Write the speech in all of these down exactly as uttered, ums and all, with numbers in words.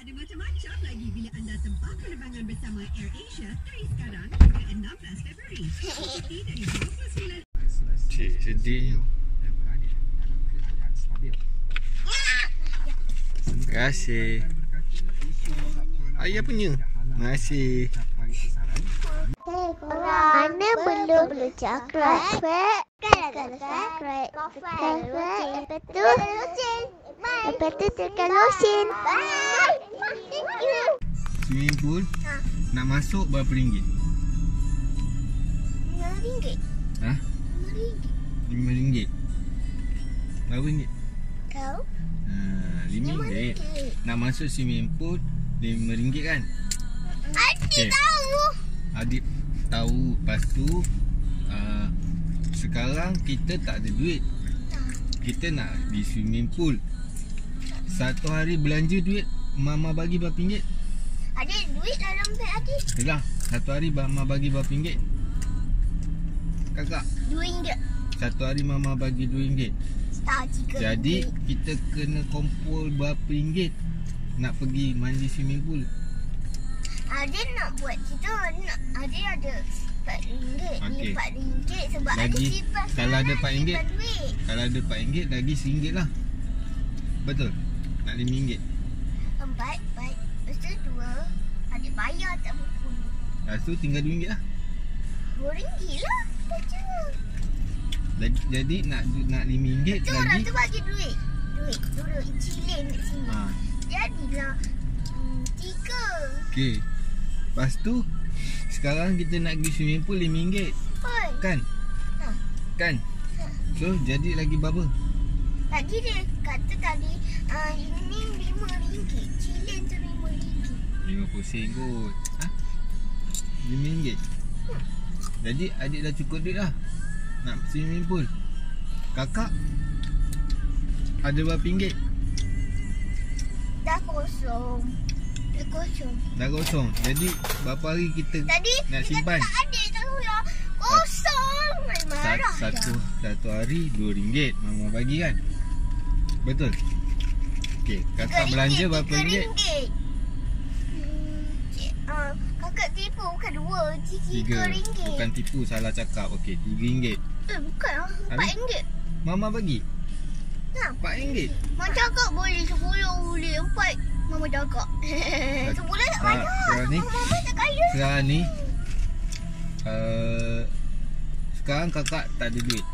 Ada macam-macam lagi bila anda tempah penerbangan bersama AirAsia dari sekarang hingga enam belas Februari. Ikuti dari dua puluh sembilan. Cik, sedih. Terima kasih. Ayah punya. Terima kasih. Mana belum belum cakap? Kan cakap. Lepas tu lepas tu tekan losin. Swimming pool nak masuk berapa ringgit? lima ringgit. Ha? lima ringgit. lima ringgit. Berapa ringgit? Tahu? Ha, lima ringgit. Nak masuk swimming pool lima ringgit kan? Adik Okay. tahu. Adik tahu. Lepas tu uh, sekarang kita tak ada duit. Kita nak pergi swimming pool. Satu hari belanja duit mama bagi berapa ringgit? Adik duit dalam beg adik. Yalah, satu hari mama bagi berapa ringgit? Kakak, Dua ringgit. satu hari mama bagi dua ringgit. Tak tiga. Jadi kita kena kumpul berapa ringgit nak pergi mandi swimming pool? Adik nak buat kita nak adik ada empat ringgit. Okey. Empat ringgit sebab Lagi, adik simpan. kalau ada sekarang empat ringgit. simpan duit. Kalau ada empat ringgit lagi seringgit lah. Betul? Nak lima ringgit. Empat, empat. Lepas tu dua. Adik bayar tak buku ni. Lepas tu tinggal dua ringgit lah. Dua ringgit lah. Baca. Lagi, jadi nak nak lima ringgit Tu orang lagi. tu bagi duit. Duit. Duduk cilin kat sini. Ha, Jadilah hmm, tiga. okey. Lepas tu sekarang kita nak pergi swimming pool lima ringgit. Oi. Kan? Ha. Kan? So jadi lagi berapa? Tadi dia kata tadi uh, ini lima ringgit. Cilin tu lima ringgit. lima puluh sen kot. Ha? lima ringgit. Jadi adik dah cukup duit lah nak swimming pool. Kakak ada berapa ringgit? Dah kosong. Dah kosong. Dah kosong. Jadi berapa hari kita Tadi nak dia simpan? kata tak adik tahu ya. Kosong. Sat, Marah satu dah. satu hari dua ringgit mama bagi kan? Betul? Okey, Tiga kakak belanja berapa tiga ringgit? ringgit. Hmm, cik, uh, kakak tipu bukan dua. Tiga, Tiga. ringgit. Bukan tipu, salah cakap. Okey, tiga ringgit. Eh, bukan lah. Empat Habis? ringgit. Mama bagi Ha. empat ringgit. Mak cakap boleh sepuluh, boleh empat. Mama cakap. Sebulan tak Tak, banyak. sekarang ni- Mama tak kaya. Sekarang ni uh, sekarang kakak tak ada duit.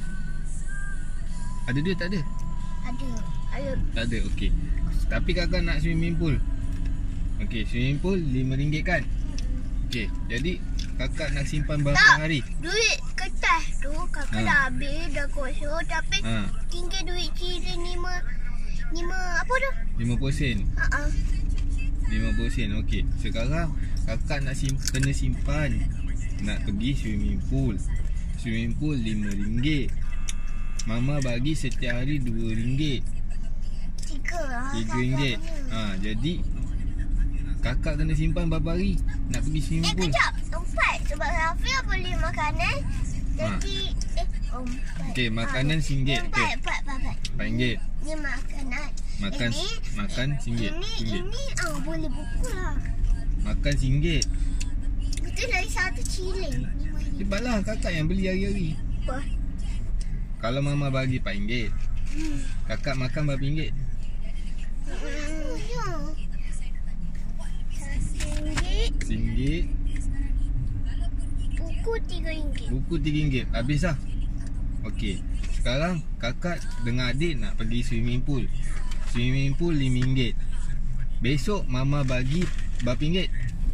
Ada duit tak ada? Ada. Ada. Tak ada, okey. Tapi kakak nak swimming pool. Okey, swimming pool lima ringgit kan? Okey, jadi kakak nak simpan berapa Tak. hari? Duit kertas tu kakak Ha. dah habis, dah kosong. Tapi Ha, tinggal duit cilin lima. Lima apa tu? lima puluh sen. Ha ah. lima puluh sen, okey. Sekarang kakak nak sim kena simpan nak pergi swimming pool. Swimming pool lima ringgit. Mama bagi setiap hari dua ringgit. Tiga lah. tiga kakak ringgit. punya. Ha, jadi kakak kena simpan berapa hari nak pergi Eh swimming pool? kejap. Empat. Sebab Rafia beli makanan. Jadi eh empat. Okey, makanan Ah, singgit. Empat, Okey. empat, empat, empat. empat ringgit. Ni makanan. Makan ini, makan singgit. Ini Singgit. ini ah boleh buku lah. Makan singgit. Itu dari satu cilin. Cepatlah kakak yang beli hari-hari. Apa? Kalau mama bagi empat ringgit, Hmm. kakak makan berapa ringgit? Hmm. Ya. Satu ringgit. Singgit. Buku tiga ringgit. Buku tiga ringgit. Habis lah. Okey. Sekarang kakak dengan adik nak pergi swimming pool. Swimming pool lima ringgit. Besok mama bagi berapa ringgit?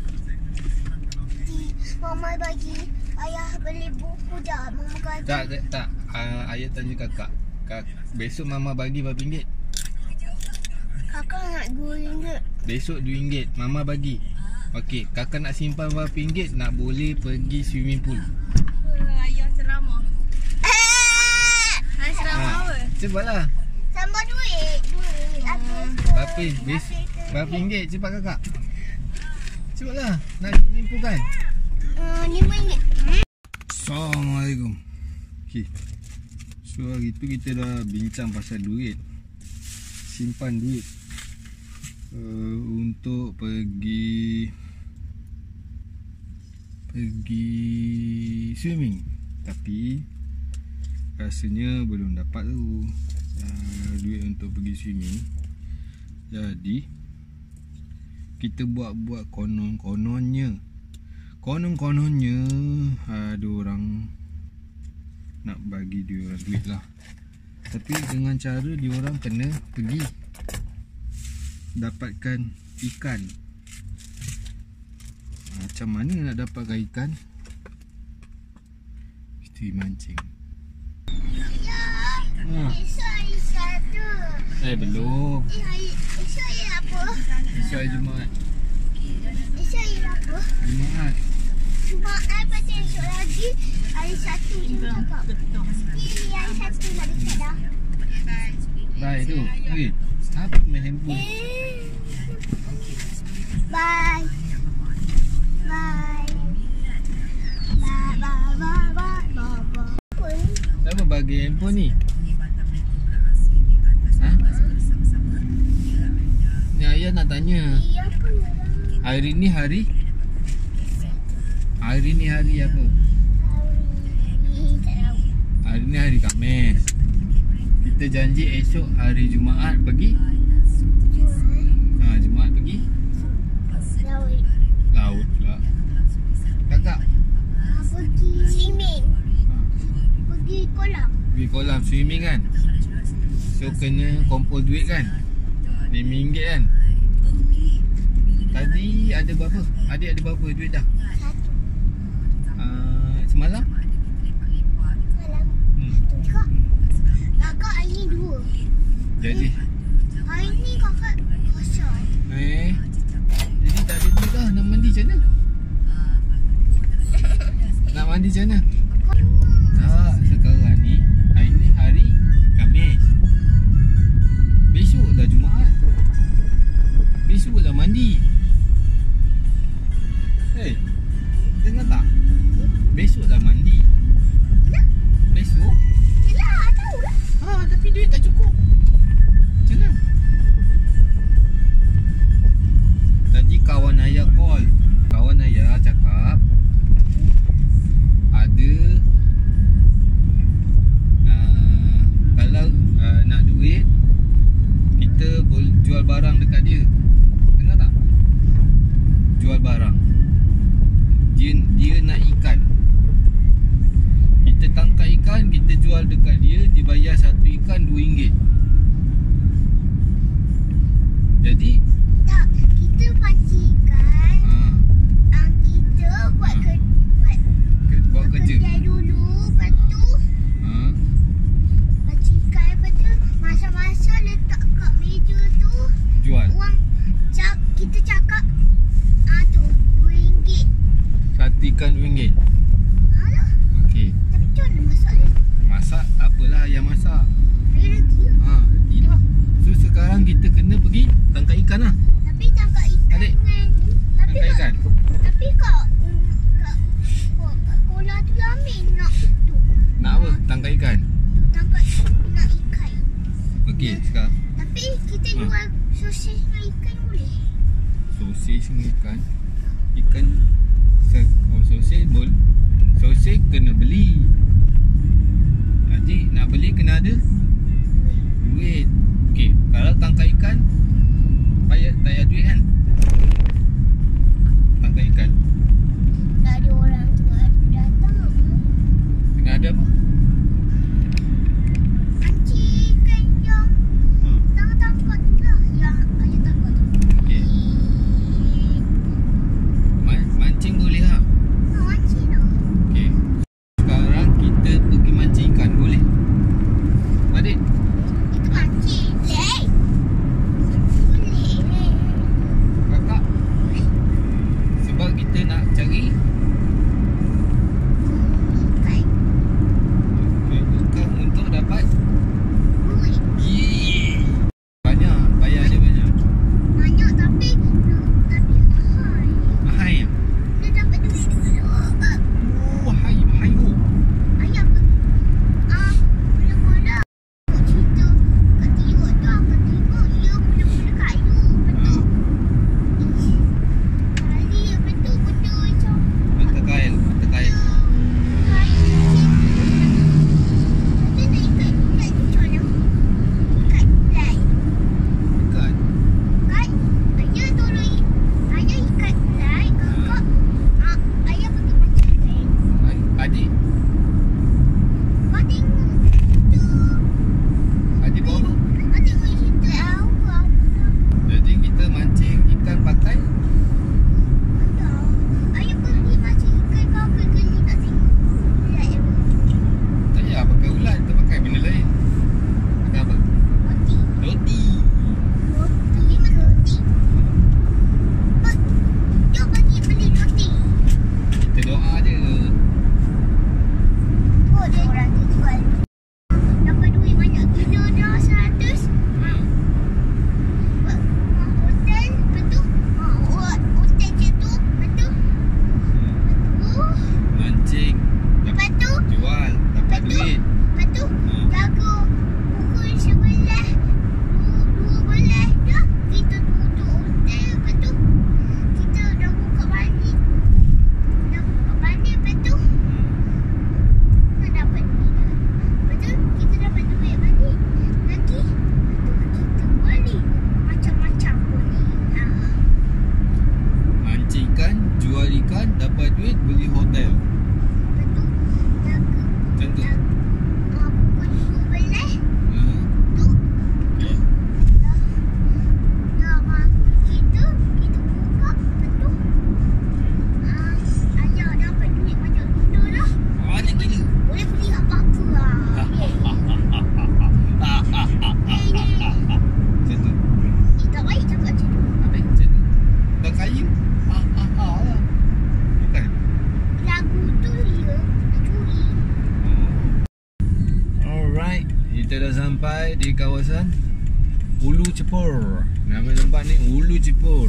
Mama bagi ayah beli buku dah. Mama kata Tak, tak, tak. Uh, ayah tanya kakak. Kak, besok mama bagi berapa ringgit? kakak nak dua ringgit. Besok dua ringgit. Mama bagi. Okey, kakak nak simpan berapa ringgit nak boleh pergi swimming pool? Ayah ceramah. Eh! Ayah ceramah Ha, apa? cepatlah. Tambah duit. Duit. Habis. Berapa? Bes, berapa ringgit? Cepat kakak. Cepatlah. Nak swimming pool kan? Uh, lima ringgit. Assalamualaikum. Okay. So hari tu kita dah bincang pasal duit. Simpan duit uh, untuk pergi pergi swimming, tapi rasanya belum dapat tu uh, duit untuk pergi swimming. Jadi kita buat-buat konon-kononnya Konon-kononnya ada orang nak bagi dia orang duit lah, tapi dengan cara dia orang kena pergi dapatkan ikan. Macam mana nak dapatkan ikan? Kita mancing. Ya, Ha. esok hari satu. Eh belum. Eh, hari, esok hari apa? Esok hari Jumaat. Esok hari apa? Jumaat. Cuma apa tu esok lagi? Hari satu je cakap. Ini hari satu nak dekat dah. Bye tu. Weh, apa main handphone? Eh. Bye. Bye. Bye, bye, bye, bye, bye, bye. Siapa bagi handphone ni? Ha? Ni ayah nak tanya. Iya pun orang. Hari ni hari? Hari ni hari apa? Hari tak tahu. Hari ni hari Khamis. Kita janji esok hari Jumaat pergi. Jual. Ha, Jumaat pergi Laut. laut pula. Kakak. Ah, pergi swimming. Ha, Pergi kolam. pergi kolam swimming kan. So kena kumpul duit kan, lima ringgit kan. Tadi ada berapa? Adik ada berapa duit dah? Satu. Uh, semalam? Malam. Hmm. Satu juga. Kakak hari ni dua. Jadi Hari ni kakak kosong. Eh Jadi tak ada duit dah. Nak mandi macam mana? Nak mandi macam mana? Tak, sekarang ni hari ni hari Khamis. Besok dah Jumaat. Besok dah mandi. Hei, dengar tak? Besok dah mandi. Besok? Yelah, tahu lah. Ha, tapi duit tak cukup. Macam mana? Tadi kawan ayah call. Kawan ayah cakap ada uh, kalau uh, nak duit, kita boleh jual barang dekat dia. Dengar tak? Jual barang. Dia, dia nak ikan. Kita tangkap ikan, kita jual dekat dia. Dia bayar satu ikan dua ringgit. Jadi Tak, kita pancing ikan. ha, Ah, kita buat ke, buat ke, buat kerja. kerja dulu. Lepas tu Ha, pancing ikan. Lepas tu masa-masa letak kat meja tu. jual. Uang cak, kita cakap ah tu dua ringgit. Satu ikan dua ringgit. Alah, Okey. tapi macam mana masak ni? Masak tak apalah yang masak. Air reti lah. Ha, retilah. So sekarang kita kena pergi tangkap ikan lah. Tapi tangkap ikan Adik, dengan tapi Tangkap kat, ikan. tapi kat um, kat, kat, kat kolam tu lah Amin nak tu. Nak apa? Tangkap ikan. Tu tangkap nak ikan. Okey, sekarang Tapi kita Ha. jual sosis dengan ikan boleh. sosis dengan ikan. Ikan se- oh, sosis boleh. Sosis kena beli. Jadi nak beli kena ada duit. Okey, kalau tangkap ikan payah tak payah duit kan? Tangkap ikan Dah ada orang tu datang. kena ada apa? Pancing ikan yang Ha. tangkap tu lah. Yang ayah tangkap tu. Okey. Man- mancing boleh lah. Ha, pancing lah. Okey. Sekarang kita pergi mancing ikan boleh? Adik, Itu pancing. Boleh. Boleh. sampai di kawasan Ulu Cepur. Nama tempat ni Ulu Cepur.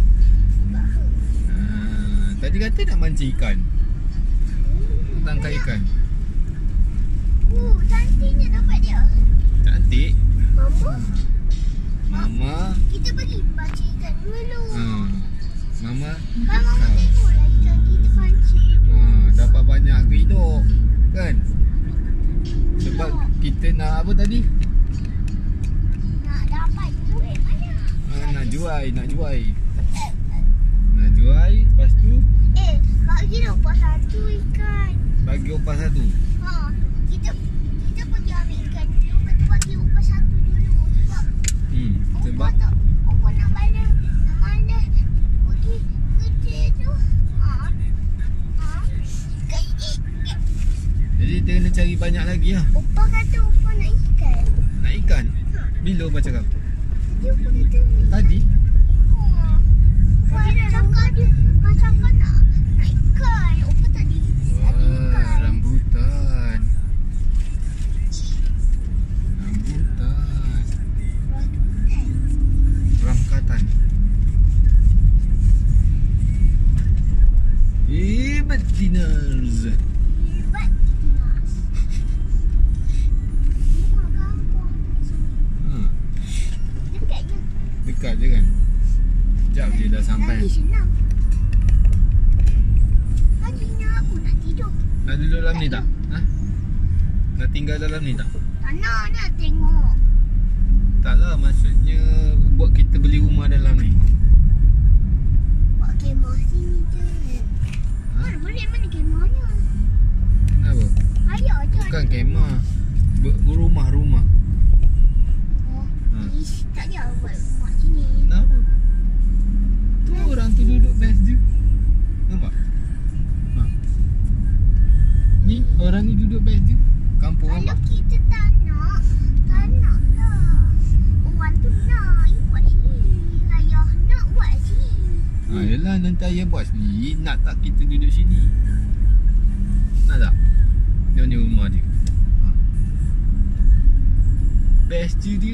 Ha, tadi kata nak mancing ikan. Tangkap ikan. Oh, cantiknya tempat dia. Cantik. Mama, Mama. kita pergi pancing ikan dulu. Ha, Mama. Kan Mama tengoklah ikan kita pancing. Ha, dapat banyak ke hidup. Kan? Sebab kita nak apa tadi? Nak dapat duit banyak. Ha, nak jual, nak jual. Nak jual, lepas tu Eh, bagi upah satu ikan. bagi upah satu. Ha, kita kita pergi ambil ikan dulu, lepas tu bagi upah satu dulu. Sebab Hmm, sebab upah tak, upah nak balas, nak malas pergi kerja tu. Ha, ha, ikan, ikan. jadi kita kena cari banyak lagi lah. Upah kata upah nak ikan. Nak ikan. Bila upah cakap? Dia upah kata Tadi. Wah, cakap dia, kau cakap nak nak ikan. Upah tadi ada Wah, ikan. rambutan. Rambutan. Ramkatan. Eh, betiners. Hebat Nas. Rumah kampung. Ha, Dekat je. dekat je kan? Sekejap je dah sampai. Lagi senang. Paginya aku nak tidur. Nak duduk dalam ni tak? Ha? Nak tinggal dalam ni tak? Tak nak nak tengok. Taklah, maksudnya buat kita beli rumah dalam ni. Buat kemah sini je. Ha? Mana boleh mana kemahnya? Kenapa? Ayah je. Bukan kemah. Ber- Rumah-rumah. Oh, Ha. ish, tak ada buat rumah sini. Kenapa? Tu orang tu duduk best je. Nampak? Ha. Ni orang ni duduk best je. Kampung Kalau nampak? kita tak nak, tak nak lah. Orang tu nak, you buat sini. Ayah nak buat sini. Ha, yelah, nanti ayah buat sendiri. Nak tak kita duduk sini? Nak tak? Dia punya rumah dia. Ha. Best je dia.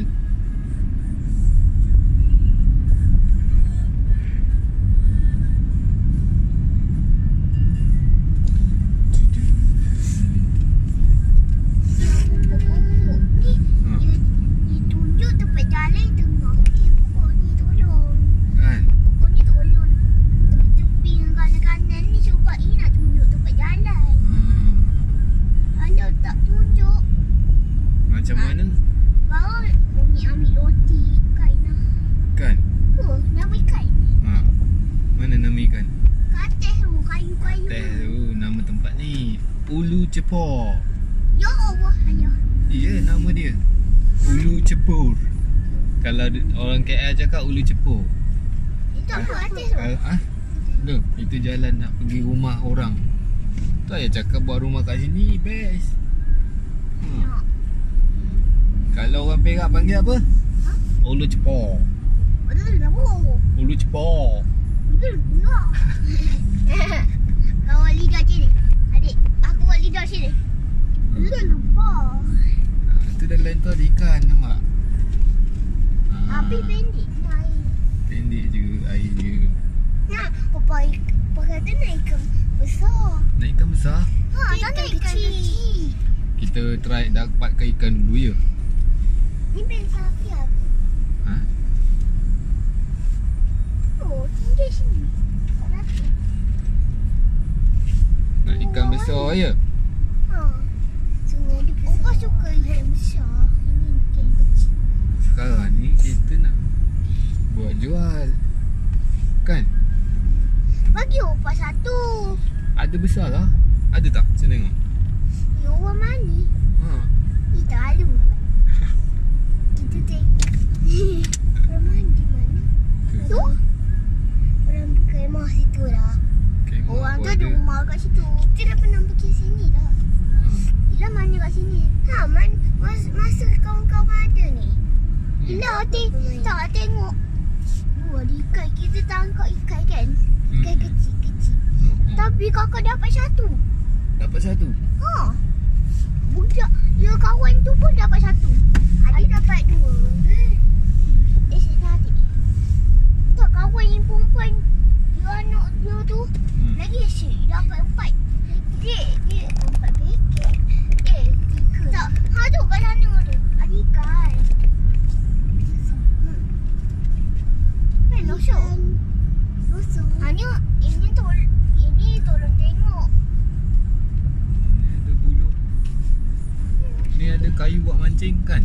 Pokok ni, Ha. dia, dia tunjuk tempat jalan tengah. Eh, pokok ni tolong. Kan? Pokok ni tolong. Tepi-tepi dengan kanan-kanan ni cuba ini nak tunjuk tempat jalan. Ha. Kalau tak tunjuk, Macam mana? baru bunyi ambil roti kain lah. Kan? Oh, nama ikan. Ha. Mana nama ikan? Kat atas tu, kayu-kayu. Teh tu nama tempat ni Ulu Cepur. Ya Allah, ayah. Ya, nama dia Ulu Cepur. Kalau di- orang K L cakap Ulu Cepur. Itu apa atas tu? Kalau ah, tu, itu jalan nak pergi rumah orang. Tu ayah cakap buat rumah kat sini best. Hmm. Nak. Kalau orang Perak panggil apa? Ha? Ulu Cepur. Betul lah, bu. Ulu Cepur. Betul pula. Kau buat lidah sini. Adik, aku buat lidah sini. Betul lupa. Ha, tu dalam tu ada ikan, nampak? Ha, Api pendek naik. pendek je air dia. Nak, papa ik- papa kata nak ikan besar. Nak ikan besar? Ha, tak nak ikan kecil. Kita try dapatkan ikan dulu ya. Ni pen sapi aku. Ha? Oh, tinggal sini. Tak dapat. Nak ikan besar ya? Ha. Sungai dia besar. Opa suka ikan besar. Ini ikan kecil. Sekarang ni kita nak buat jual. Kan? Bagi opa satu. Ada besar lah. Ada tak? Saya tengok. Ya, orang mani. Ha. Ni tak lalu. Kita tengok. Orang mandi mana? Ke? Tu. Orang kemah situ lah. Kemah Orang pun tu ada rumah kat situ. Kita dah pernah pergi sini dah. Ha. Ila mana kat sini? Ha, man, mas, masa kawan-kawan ada ni. Ila teng tak tengok. Oh, ada ikan. Kita tangkap ikan kan? Ikan Hmm. kecil-kecil. Hmm. Tapi kakak dapat satu. Dapat satu. Ha. budak, dia kawan tu pun dapat satu. Adik dapat dua. Eh, saya adik. Tak, kawan yang perempuan, dia anak dia tu, Hmm. lagi asyik dapat empat. Dek, dia empat paket. Eh, tiga. Tak, ha tu kat sana tu. Adik kan. Hmm. Eh, losok. Losok. Ha ni, ini tol, ini tolong tengok. Ni ada bulu. Ni ada kayu buat mancing kan?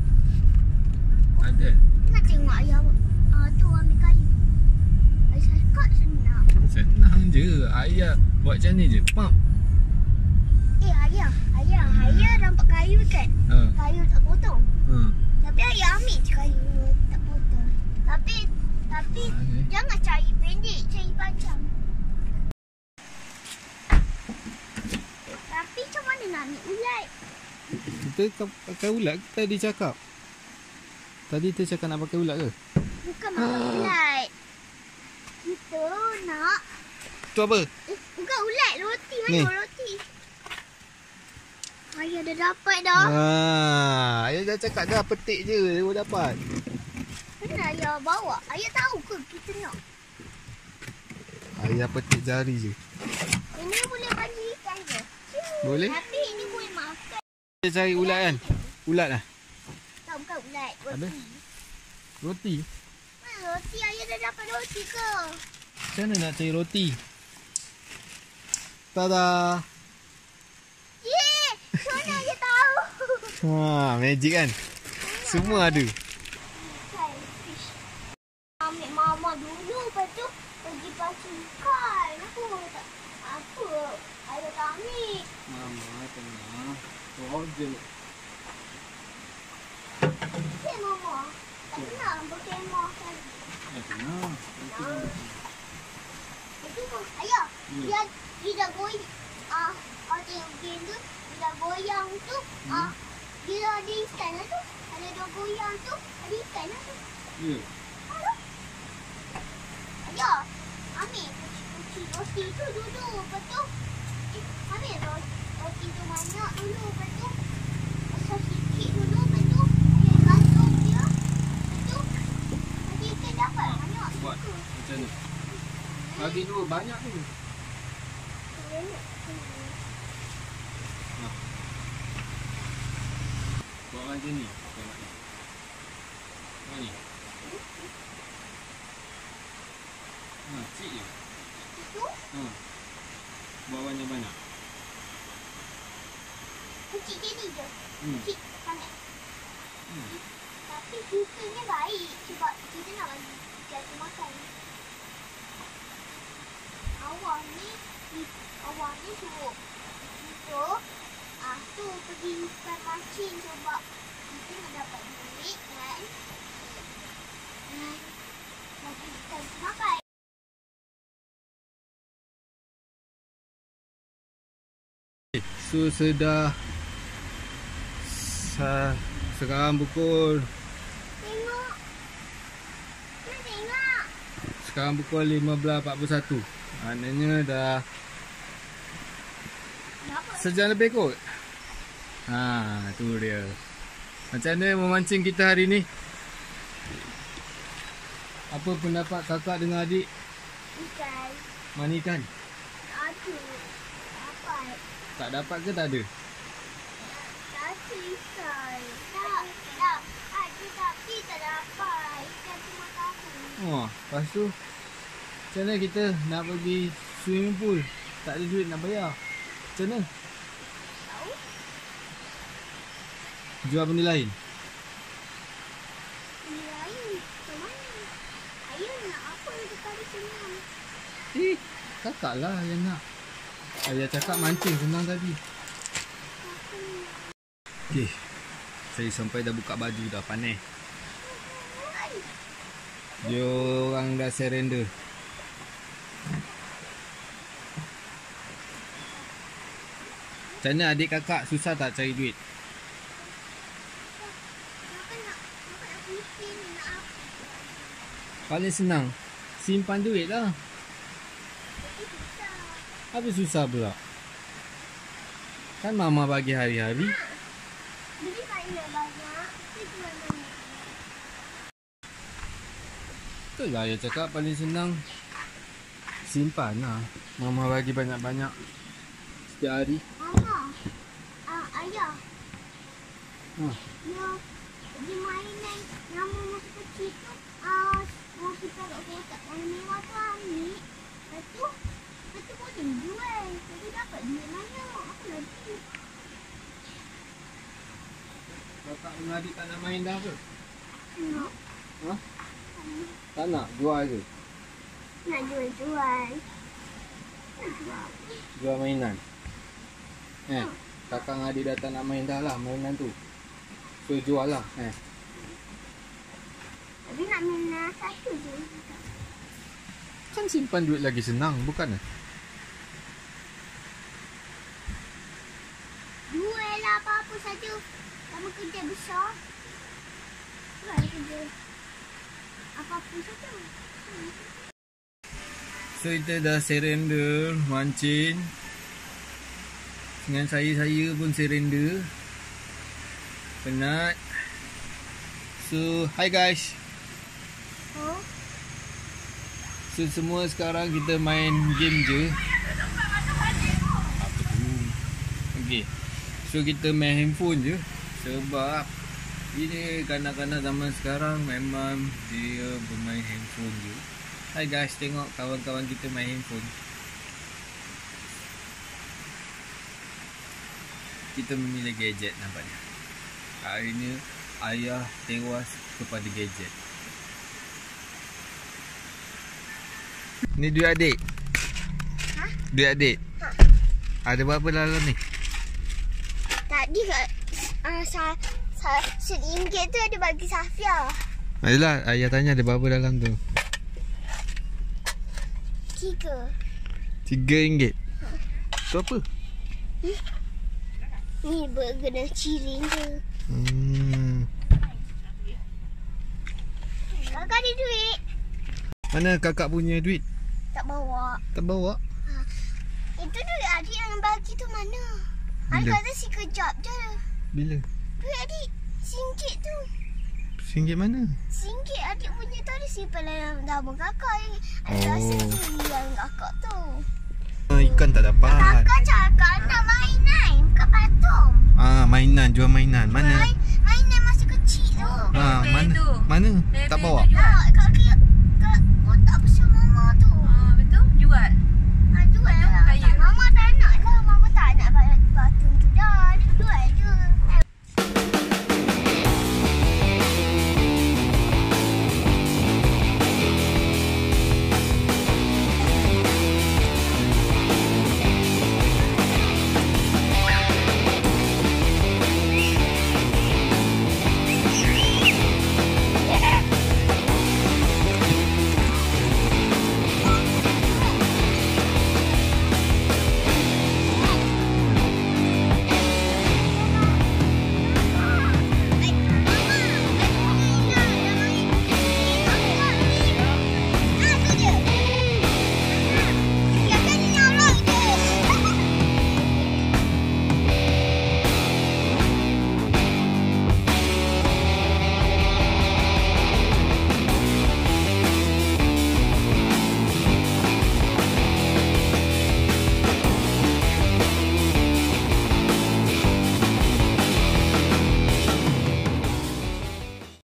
Ada. Nak tengok ayah ah, tu ambil kayu. Ayah cakap senang. Senang je. Ayah buat macam ni je. Pam. Eh ayah, ayah, ayah nampak kayu kan? Ha. Kayu tak potong. Ha. Tapi ayah ambil je kayu tak potong. Tapi, tapi Okay. jangan cari pendek, cari panjang. Tapi macam mana nak ambil ulat? Kita ka- pakai ulat ke tadi cakap? Tadi kita cakap nak pakai ulat ke? Bukan makan ulat. Kita nak, Tu apa? eh, bukan ulat, roti. Ni. Mana roti? Ayah dah dapat dah. Ah, ayah dah cakap dah petik je dia baru dapat. Mana ayah bawa? Ayah tahu ke kita nak? Ayah petik jari je. Ini boleh bagi ikan je. Boleh? Tapi ini boleh makan. Dia cari ulat kan? Ulat lah. Tak, bukan ulat. Roti. Habis? Roti? Mana roti? Ayah dah dapat roti ke? Macam mana nak cari roti? Tada! Yeay! Mana ayah tahu? Ha, magic kan? Semua ada. Ikan fish. Ambil mama dulu. Lepas tu pergi pancing ikan. Apa tak? Apa? Ayah tak ambil. Mama tengah. Oh, je. Okay, mama. Tak kenal berkemah kan? Eh, tengah. Itu ayah, Ya. dia dia dah goyang. Ah, uh, tengok game tu, dia dah goyang tu. Ah, uh, dia ada ikan lah tu. Ada dua goyang tu, ada ikan lah tu. Ya. Ayah, ambil kuci roti tu dulu. Lepas tu, eh, ambil roti, roti tu banyak dulu. Lepas tu, pasal sikit dulu. Lepas tu, ayah gantung dia. Lepas tu, nanti ikan dapat banyak. Buat Suka. macam ni. Bagi dua banyak tu. Buat macam ni. Tengok ni. Tengok ni. Ha, cik je. Itu, Ha. Buat banyak-banyak. kecil dia ni je. Hmm. Kecil sangat. Hmm. Tapi sukanya baik sebab kita nak bagi ikan tu makan. Awak ni, i- awak ni suruh kita ah tu pergi ikan mancing sebab kita nak dapat duit kan. Dan bagi ikan tu makan. So sudah sa, sekarang pukul Tengok. Nak tengok. sekarang pukul lima belas empat puluh satu. Maknanya dah Dapat. sejam lebih kot. Ha, tu dia. Macam mana memancing kita hari ni? Apa pendapat kakak dengan adik? Ikan. Mana ikan? Ada. Dapat. Tak dapat ke tak ada? Satu ikan. Tak. Tak. Ada tapi tak dapat. Ikan tu makan aku. Wah, lepas tu macam mana kita nak pergi swimming pool? Tak ada duit nak bayar. Macam mana? Tahu? Jual benda lain? Ini lain. Macam mana? Ayah nak apa daripada senang? Eh, kakak lah yang nak. Ayah cakap mancing senang tadi. Okey. Saya sampai dah buka baju dah, panas. Dia orang dah surrender. Macam mana adik kakak susah tak cari duit? Kenapa nak, kenapa nak pusing ni nak apa? Paling senang simpan duit lah. Tapi susah. Apa susah pula? Kan mama bagi hari-hari. Beli mainan banyak. Kita jual mainan. Betul lah ayah cakap paling senang simpan lah. Mama bagi banyak-banyak setiap hari. Mama. Ah, ayah. Ha. Ya, di mainan yang mama kecil tu, ah, mau kita kat kotak yang mewah tu ambil. Lepas tu, lepas tu boleh jual. Jadi dapat duit banyak. Apa lagi? Kakak dengan adik tak nak main dah ke? Nak. Ha? Tak nak? Jual ke? Nak jual-jual. Nak jual. Jual mainan? Eh, kakak dengan adik dah tak nak main dah lah mainan tu. So jual lah eh. Tapi nak mainan satu je. Kan simpan duit lagi senang bukan eh? Jual lah apa-apa saja. Sama kerja besar. Jual kerja. Apa-apa saja. So kita dah surrender mancing. Dengan saya-saya pun surrender. Penat. So hi guys. Oh. So semua sekarang kita main game je. Apa tu? Okay. So kita main handphone je. Sebab ini kanak-kanak zaman sekarang memang dia bermain handphone je. Hai guys, tengok kawan-kawan kita main handphone. Kita memilih gadget nampaknya. Hari ni ayah tewas kepada gadget. Ni duit adik. Ha? Duit adik. Ha. Ada berapa dalam ni? Tadi kat uh, sa, sa, seringgit tu ada bagi Safia. Adalah ayah tanya ada berapa dalam tu. Tiga. Tiga ringgit. Tu apa? Ni berguna ciring je. Hmm. Kakak ada duit. Mana kakak punya duit? Tak bawa. Tak bawa. Ha. Itu duit adik yang bagi tu mana? Adik Bila? kata si kejap je. Bila? Duit adik singgit tu. Singgit mana? Singgit adik punya tu ada simpan dalam nama kakak. Adik Oh. rasa yang kakak tu. Ah, ikan tak dapat. Kakak cakap nak mainan. Bukan patung. Ah, mainan, jual mainan. Mana? Main, mainan masa kecil tu. Ah, Bebek mana? tu. Mana? Bebek Tak tu bawa. jual. Tak,